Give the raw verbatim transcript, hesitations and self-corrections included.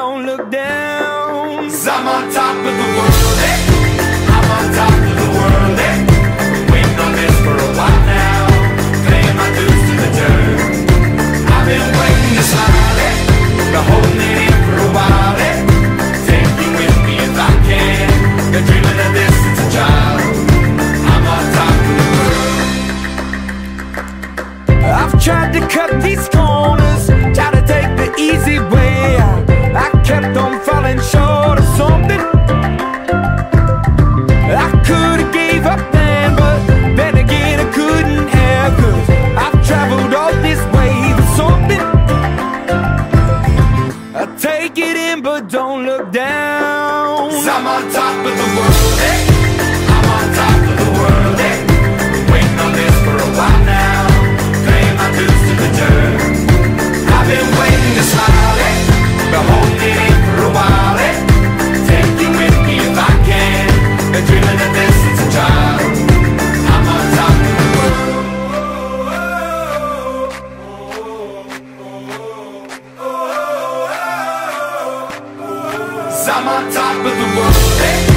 don't look down. 'Cause I'm on top of the world, eh? I'm on top of the world, eh? Been waiting on this for a while now, paying my dues to the dirt. I've been waiting to smile, eh? Been holding it in for a while, eh? Take you with me if I can. Been dreaming of this since a child. I'm on top of the world. I've tried to cut these corners, try to take the easy way out. I kept on falling short of something. I could've gave up then, but then again I couldn't have, 'cause I've traveled all this way for something. I take it in but don't look down. 'Cause I'm on top of the world, eh? I'm on top of the world, eh? Been waiting on this for a while now, paying my dues to the dirt. I've been waiting to smile, eh? Been holding it in for a while, eh? Take you with me if I can. Been dreaming of this since a child. I'm on top of the world. 'Cause I'm on top of the world, eh?